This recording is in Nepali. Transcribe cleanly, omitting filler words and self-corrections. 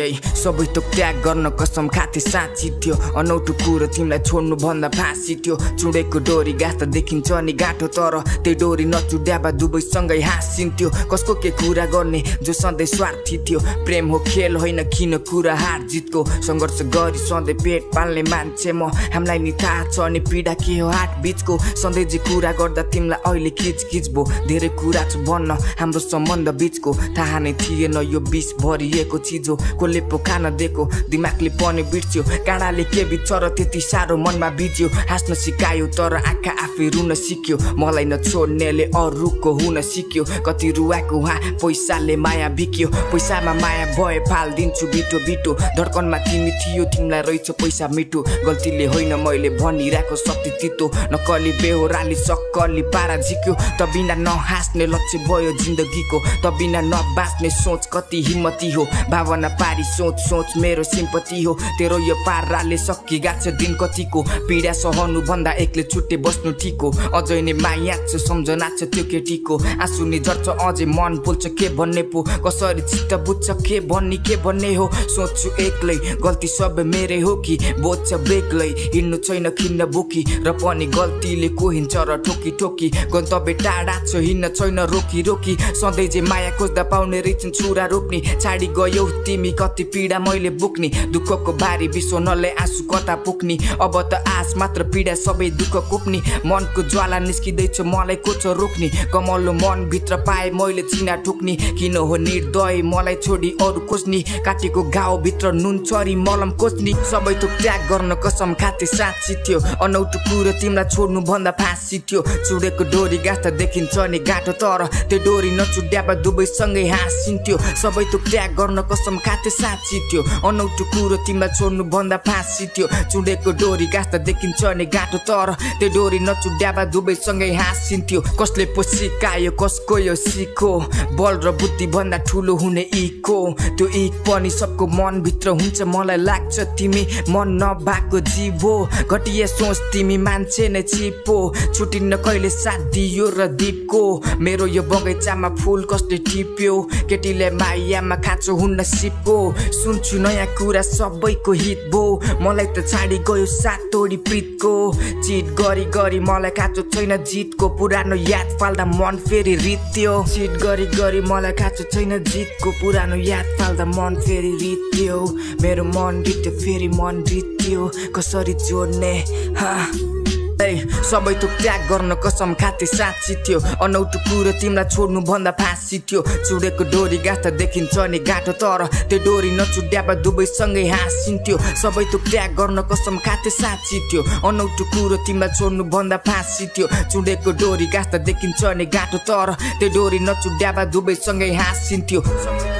सबै थोक त्याग गर्न कसम खाथे साची थियो अनौठो कुरो तिमीलाई छोड्नु भन्दा फाँसी थियो चुडेको डोरी गास्दा देखिन्छ नि गाँठो तर त्यो डोरी नचुड्याबा दुवै सँगै हाँसिन्थ्यो कसको के कुरा गर्ने जो सधैँ स्वार्थी थियो प्रेम हो खेल होइन किन कुरा हार जितको संघर्ष गरी सधैँ पेट पाल्ने मान्छे म हामीलाई नि थाहा छ नि पीडा के हो हाट बीचको सधैँ जे कुरा गर्दा तिमीलाई अहिले किचकिच भो धेरै कुरा छ भन्न हाम्रो सम्बन्ध बीचको थाहा नै थिएन यो विष भरिएको चिज हो कसले पो खान दिएको दिमागले पनि बिर्स्यो काँडाले के बित्छ र त्यति साह्रो मनमा बित्यो हाँस्न सिकायो तर आँखा आफै रुन सिक्यो मलाई नछोड्नेले अरूको हुन सिक्यो कति रुवाको उहाँ पैसाले माया बिक्यो पैसामा माया भए फालिदिन्छु बिटो बिटो धड्कनमा तिमी थियो तिमीलाई रहेछ पैसा मिठो गल्तीले होइन मैले भनिरहेको शक्ति तितो नकली बेहोराली सक्कली पारा झिक्यो त बिना नहाँस्ने लक्ष्य भयो जिन्दगीको त बिना नबाँच्ने सोच कति हिम्मती हो भावना पारी सोच सोच मेरो सिम्पति हो तेरो यो पाराले सकि गाछ दिन कतिको पीडा सहनु भन्दा एक्लै छुट्टे बस्नु ठिक हो अझै नै माया छ सम्झना छ त्यो केटीको आँसु नि झर्छ अझै मन बोल्छ के भन्ने पो कसरी चित्त बुझ्छ के भन्ने हो सोच्छु एक्लै गल्ती सब मेरै हो कि बोझ्छ बेग्लै हिँड्नु छैन खिन्न बोकी र पनि गल्तीले को हिँड्छ र ठोकी ठोकी गन्तव्य टाढा छ हिँड्न छैन रोकी रोकी सधैँ जे माया खोज्दा पाउने रहेछन् छुरा रोप्ने छाडी गयौ तिमी कति पीडा मैले बोक्ने दुःखको भारी विश्व नले आँसु कता पुग्ने अब त आस मात्र पीडा सबै दुःख कुप्ने मनको ज्वाला निस्किँदैछ मलाई को छ रोक्ने कमलो मन भित्र पाए मैले चिना ठोक्ने किन हो निर्दय मलाई छोडी अरू खोज्ने काटेको घाउ भित्र नुन चरी मलम खोज्ने सबै थोक त्याग गर्न कसम खाथे साँची थियो अनौठो कुरो तिमीलाई छोड्नु भन्दा फाँसी थियो चुडेको डोरी गास्दा देखिन्छ नि गाँठो तर त्यो डोरी नचुड्याबा दुवै सँगै हाँसिन्थ्यो सबै थोक त्याग गर्न कसम खाथे साँची थियो अनौठो कुरो तिमीलाई छोड्नु भन्दा फाँसी थियो चुडेको डोरी गास्दा देखिन्छ नि गाँठो तर त्यो डोरी नचुड्याबा दुवै सँगै हाँसिन्थ्यो कसले पो सिकायो कसको यो सिको बल र बुद्धि भन्दा ठुलो हुने इको त्यो इक पनि सबको मन भित्र हुन्छ मलाई लाग्छ तिमी मन नभएको जीव हो घटिया सोच तिमी मान्छे नै चिपो छुटिन्न कहिले साथ दियो र दीपको मेरो यो बगैँचामा फुल कसले टिप्यो केटीले मायामा खाँचो हुन्न सिपको सुन्छु नयाँ कुरा सबैको हित भो मलाई त छाडी गयो साथ तोडी प्रीतको चिट गरी गरी मलाई खाँचो छैन जितको पुरानो याद फाल्दा मन फेरि रित्यो चिट गरी गरी मलाई खाँचो छैन जितको पुरानो याद फाल्दा मन फेरि रित्यो मेरो मन रित्यो फेरि मन रित्यो कसरी जोड्ने सबै थोक त्याग गर्न कसम खाथे साँची थियो अनौठो कुरो तिमीलाई छोड्नु भन्दा फाँसी थियो चुडेको डोरी गास्दा देखिन्छ नि गाँठो तर त्यो डोरी नचुड्याबा दुवै सँगै हाँसिन्थ्यो सबै थोक त्याग गर्न कसम खाथे साँची थियो अनौठो कुरो तिमीलाई छोड्नु भन्दा फाँसी थियो चुडेको डोरी गास्दा देखिन्छ नि गाँठो तर त्यो डोरी नचुड्याबा दुवै सँगै हाँसिन्थ्यो